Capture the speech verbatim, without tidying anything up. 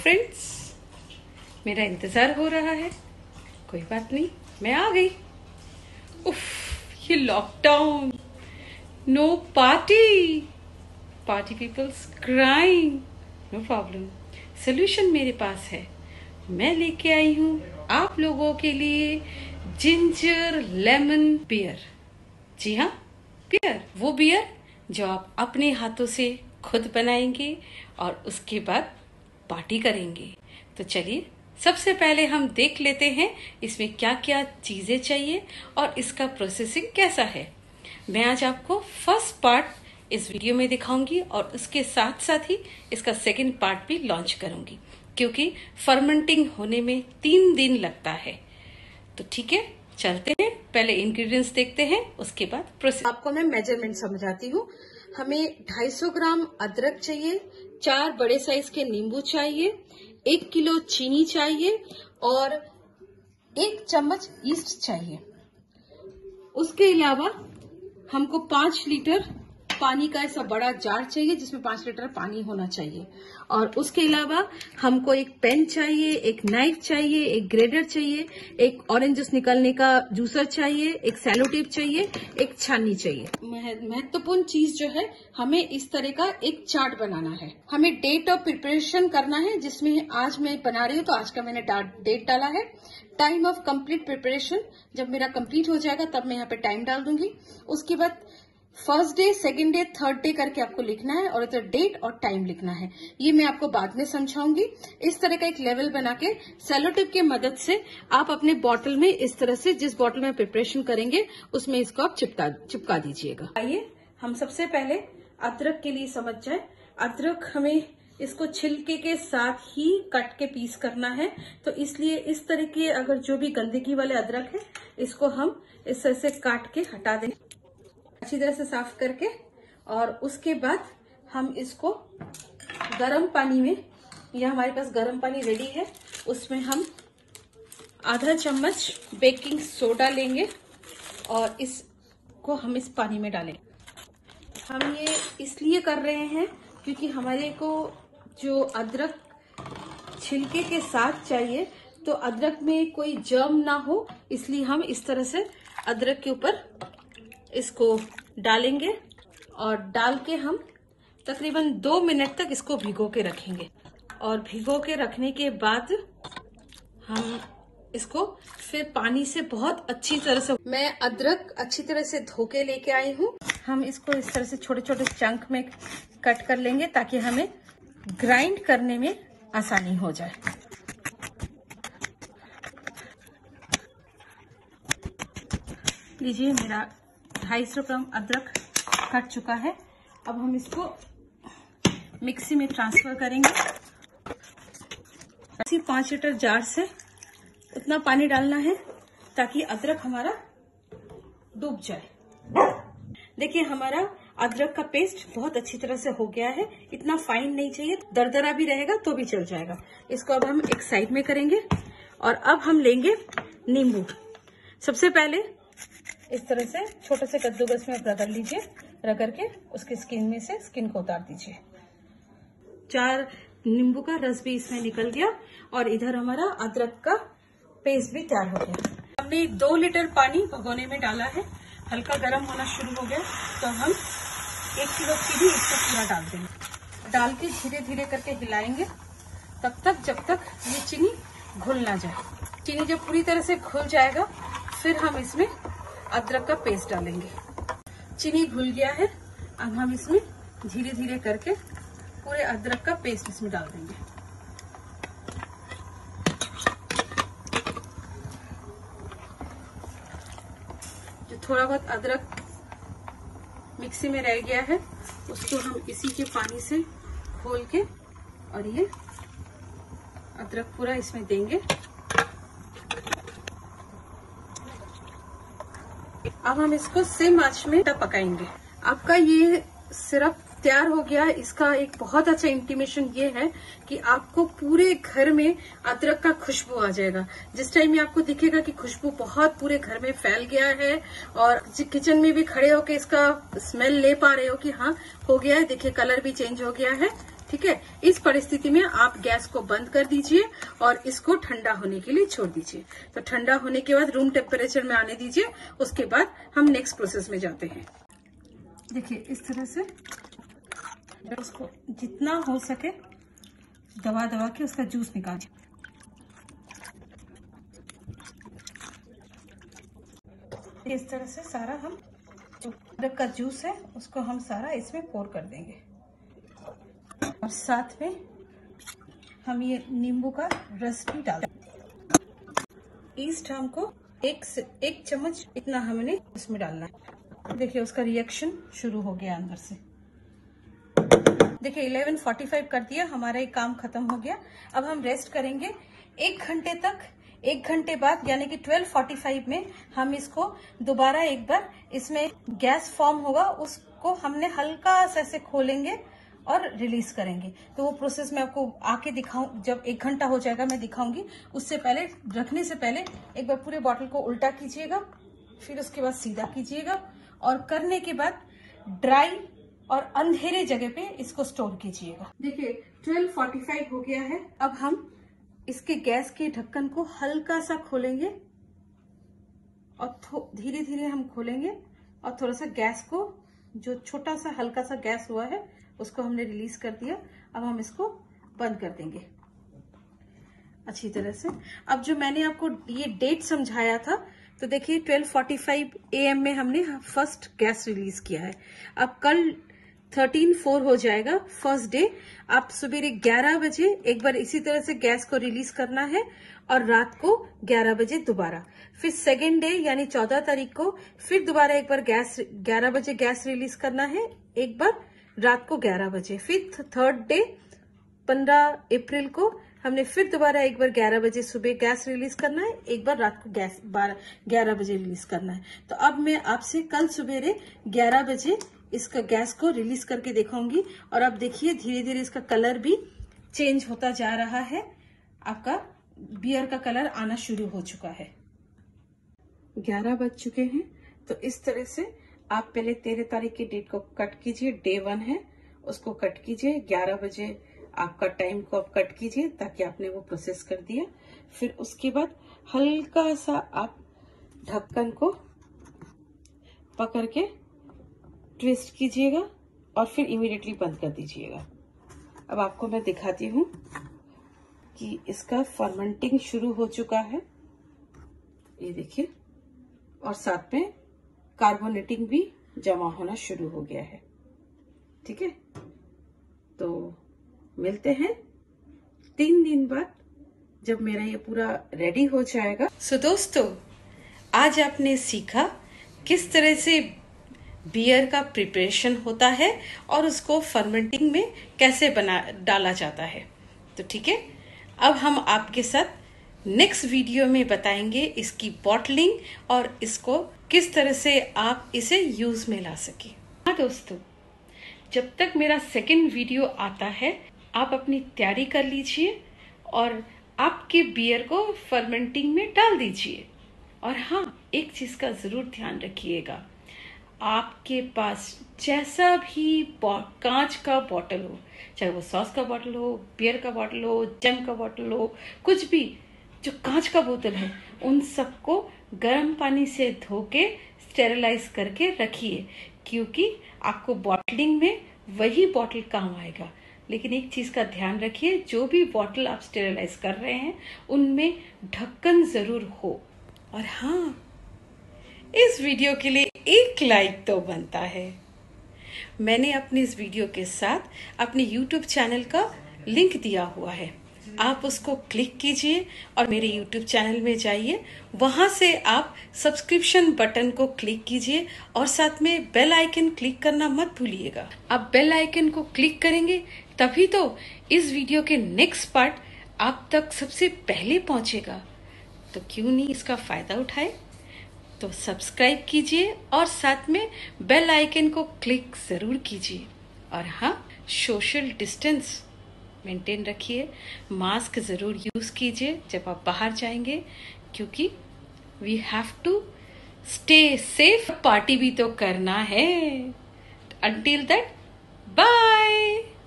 Friends, मेरा इंतजार हो रहा है। कोई बात नहीं, मैं आ गई। उफ, ये lockdown, no party, party peoples crying, no problem, solution मेरे पास है। मैं लेके आई हूँ आप लोगों के लिए जिंजर लेमन बियर। जी हाँ, बियर, वो बियर जो आप अपने हाथों से खुद बनाएंगे और उसके बाद पार्टी करेंगे। तो चलिए, सबसे पहले हम देख लेते हैं इसमें क्या क्या चीजें चाहिए और इसका प्रोसेसिंग कैसा है। मैं आज आपको फर्स्ट पार्ट इस वीडियो में दिखाऊंगी और उसके साथ साथ ही इसका सेकंड पार्ट भी लॉन्च करूंगी, क्योंकि फर्मेंटिंग होने में तीन दिन लगता है। तो ठीक है, चलते हैं, पहले इंग्रेडिएंट्स देखते हैं, उसके बाद प्रोसेस। आपको मैं मेजरमेंट समझाती हूँ। हमें दो सौ पचास ग्राम अदरक चाहिए, चार बड़े साइज के नींबू चाहिए, एक किलो चीनी चाहिए और एक चम्मच यीस्ट चाहिए। उसके अलावा हमको पांच लीटर पानी का ऐसा बड़ा जार चाहिए जिसमें पांच लीटर पानी होना चाहिए। और उसके अलावा हमको एक पेन चाहिए, एक नाइफ चाहिए, एक ग्रेटर चाहिए, एक ऑरेंज जूस निकालने का जूसर चाहिए, एक सैलो टेप चाहिए, एक छाननी चाहिए। महत्वपूर्ण चीज जो है, हमें इस तरह का एक चार्ट बनाना है। हमें डेट ऑफ प्रिपरेशन करना है, जिसमें आज मैं बना रही हूँ तो आज का मैंने डेट डाला है। टाइम ऑफ कंप्लीट प्रिपरेशन, जब मेरा कंप्लीट हो जाएगा तब मैं यहाँ पे टाइम डाल दूंगी। उसके बाद first day, second day, third day करके आपको लिखना है और इधर डेट और टाइम लिखना है। ये मैं आपको बाद में समझाऊंगी। इस तरह का एक लेवल बना के सेलो टेप की मदद से आप अपने बॉटल में इस तरह से, जिस बॉटल में प्रिपरेशन करेंगे उसमें इसको आप चिपका चिपका दीजिएगा। आइए हम सबसे पहले अदरक के लिए समझ जाए। अदरक हमें इसको छिलके के साथ ही कट के पीस करना है, तो इसलिए इस तरह के अगर जो भी गंदगी वाले अदरक है इसको हम इस तरह से काट के हटा देंगे अच्छी तरह से साफ करके। और उसके बाद हम इसको गरम पानी में, या हमारे पास गरम पानी रेडी है, उसमें हम आधा चम्मच बेकिंग सोडा लेंगे और इसको हम इस पानी में डालेंगे। हम ये इसलिए कर रहे हैं क्योंकि हमारे को जो अदरक छिलके के साथ चाहिए, तो अदरक में कोई जर्म ना हो, इसलिए हम इस तरह से अदरक के ऊपर इसको डालेंगे और डाल के हम तकरीबन दो मिनट तक इसको भिगो के रखेंगे। और भिगो के रखने के बाद हम इसको फिर पानी से बहुत अच्छी तरह से, मैं अदरक अच्छी तरह से धो के लेके आई हूँ। हम इसको इस तरह से छोटे छोटे चंक में कट कर लेंगे ताकि हमें ग्राइंड करने में आसानी हो जाए। लीजिए, मेरा ढाई सौ ग्राम अदरक कट चुका है। अब हम इसको मिक्सी में ट्रांसफर करेंगे। इसी पांच लीटर जार से उतना पानी डालना है ताकि अदरक हमारा डूब जाए। देखिए, हमारा अदरक का पेस्ट बहुत अच्छी तरह से हो गया है। इतना फाइन नहीं चाहिए, दरदरा भी रहेगा तो भी चल जाएगा। इसको अब हम एक साइड में करेंगे और अब हम लेंगे नींबू। सबसे पहले इस तरह से छोटे से कद्दूकस में रगड़ लीजिए, रगड़ के उसके स्किन में से स्किन को उतार दीजिए। चार नींबू का रस भी इसमें निकल गया और इधर हमारा अदरक का पेस्ट भी तैयार हो गया। हमने दो लीटर पानी भगोने में डाला है, हल्का गर्म होना शुरू हो गया तो हम एक किलो चीनी इसको पूरा डाल देंगे। डाल के धीरे धीरे करके हिलाएंगे तब तक जब तक ये चीनी घुल ना जाए। चीनी जब पूरी तरह से घुल जाएगा फिर हम इसमें अदरक का पेस्ट डालेंगे। चीनी घुल गया है, अब हम इसमें धीरे धीरे करके पूरे अदरक का पेस्ट इसमें डाल देंगे। जो थोड़ा बहुत अदरक मिक्सी में रह गया है उसको हम इसी के पानी से खोल के और ये अदरक पूरा इसमें देंगे। अब हम इसको सिम आंच में पकाएंगे। आपका ये सिरप तैयार हो गया। इसका एक बहुत अच्छा इंटीमेशन ये है कि आपको पूरे घर में अदरक का खुशबू आ जाएगा। जिस टाइम में आपको दिखेगा कि खुशबू बहुत पूरे घर में फैल गया है और किचन में भी खड़े होके इसका स्मेल ले पा रहे हो कि हाँ हो गया है। देखिए, कलर भी चेंज हो गया है। ठीक है। इस परिस्थिति में आप गैस को बंद कर दीजिए और इसको ठंडा होने के लिए छोड़ दीजिए। तो ठंडा होने के बाद रूम टेम्परेचर में आने दीजिए, उसके बाद हम नेक्स्ट प्रोसेस में जाते हैं। देखिए इस तरह से उसको जितना हो सके दबा दबा के उसका जूस निकालिए। इस तरह से सारा हम जो अदरक का जूस है उसको हम सारा इसमें पोर कर देंगे और साथ में हम ये नींबू का रस भी डाल देंगे। ईस्ट हमको एक से एक चम्मच इतना हमने इसमें डालना है। देखिए उसका रिएक्शन शुरू हो गया अंदर से। देखिए ग्यारह पैंतालीस कर दिया, हमारा एक काम खत्म हो गया। अब हम रेस्ट करेंगे एक घंटे तक। एक घंटे बाद यानी कि बारह पैंतालीस में हम इसको दोबारा एक बार, इसमें गैस फॉर्म होगा, उसको हमने हल्का सा ऐसे खोलेंगे और रिलीज करेंगे। तो वो प्रोसेस मैं आपको आके दिखाऊं, जब एक घंटा हो जाएगा मैं दिखाऊंगी। उससे पहले, रखने से पहले एक बार पूरे बॉटल को उल्टा कीजिएगा, फिर उसके बाद सीधा कीजिएगा और करने के बाद ड्राई और अंधेरे जगह पे इसको स्टोर कीजिएगा। देखिए बारह पैंतालीस हो गया है। अब हम इसके गैस के ढक्कन को हल्का सा खोलेंगे और धीरे धीरे हम खोलेंगे और थोड़ा सा गैस को, जो छोटा सा हल्का सा गैस हुआ है उसको हमने रिलीज कर दिया। अब हम इसको बंद कर देंगे अच्छी तरह से। अब जो मैंने आपको ये डेट समझाया था, तो देखिए बारह पैंतालीस ए एम में हमने फर्स्ट गैस रिलीज किया है। अब कल तेरह चार हो जाएगा फर्स्ट डे। आप सवेरे ग्यारह बजे एक बार इसी तरह से गैस को रिलीज करना है और रात को ग्यारह बजे दोबारा। फिर सेकेंड डे यानी चौदह तारीख को फिर दोबारा एक बार गैस ग्यारह बजे गैस रिलीज करना है, एक बार रात को ग्यारह बजे। फिर थर्ड डे पंद्रह अप्रैल को हमने फिर दोबारा एक बार ग्यारह बजे सुबह गैस रिलीज करना है, एक बार रात को गैस बारह ग्यारह बजे रिलीज करना है। तो अब मैं आपसे कल सवेरे ग्यारह बजे इसका गैस को रिलीज करके दिखाऊंगी। और अब देखिए धीरे धीरे इसका कलर भी चेंज होता जा रहा है। आपका बियर का कलर आना शुरू हो चुका है। ग्यारह बज चुके हैं। तो इस तरह से आप पहले तेरह तारीख की डेट को कट कीजिए, डे वन है उसको कट कीजिए। ग्यारह बजे आपका टाइम को आप कट कीजिए ताकि आपने वो प्रोसेस कर दिया। फिर उसके बाद हल्का सा आप ढक्कन को पकड़ के ट्विस्ट कीजिएगा और फिर इमीडिएटली बंद कर दीजिएगा। अब आपको मैं दिखाती हूँ कि इसका फर्मेंटिंग शुरू हो चुका है, ये देखिए, और साथ में कार्बोनेटिंग भी जमा होना शुरू हो गया है। ठीक है, तो मिलते हैं तीन दिन बाद जब मेरा ये पूरा रेडी हो जाएगा। सो so, दोस्तों आज आपने सीखा किस तरह से बियर का प्रिपरेशन होता है और उसको फर्मेंटिंग में कैसे बना डाला जाता है। तो ठीक है, अब हम आपके साथ नेक्स्ट वीडियो में बताएंगे इसकी बॉटलिंग और इसको किस तरह से आप इसे यूज में ला सके। हाँ दोस्तों, जब तक मेरा सेकंड वीडियो आता है आप अपनी तैयारी कर लीजिए और आपके बियर को फर्मेंटिंग में डाल दीजिए। और हाँ, एक चीज का जरूर ध्यान रखिएगा, आपके पास जैसा भी कांच का बॉटल हो, चाहे वो सॉस का बॉटल हो, बियर का बॉटल हो, जैम का बॉटल हो, कुछ भी जो कांच का बोतल है, उन सबको गर्म पानी से धो के स्टेरिलाइज करके रखिए, क्योंकि आपको बॉटलिंग में वही बॉटल काम आएगा। लेकिन एक चीज का ध्यान रखिए, जो भी बॉटल आप स्टेरिलाइज कर रहे हैं उनमें ढक्कन जरूर हो। और हाँ, इस वीडियो के लिए एक लाइक तो बनता है। मैंने अपनी इस वीडियो के साथ अपने यूट्यूब चैनल का लिंक दिया हुआ है, आप उसको क्लिक कीजिए और मेरे यूट्यूब चैनल में जाइए। वहां से आप सब्सक्रिप्शन बटन को क्लिक कीजिए और साथ में बेल आइकन क्लिक करना मत भूलिएगा। आप बेल आइकन को क्लिक करेंगे तभी तो इस वीडियो के नेक्स्ट पार्ट आप तक सबसे पहले पहुंचेगा। तो क्यों नहीं इसका फायदा उठाए। तो सब्सक्राइब कीजिए और साथ में बेल आइकन को क्लिक जरूर कीजिए। और हाँ, सोशल डिस्टेंस मेंटेन रखिए, मास्क जरूर यूज कीजिए जब आप बाहर जाएंगे, क्योंकि we have to stay safe. Party भी तो करना है। Until that, bye.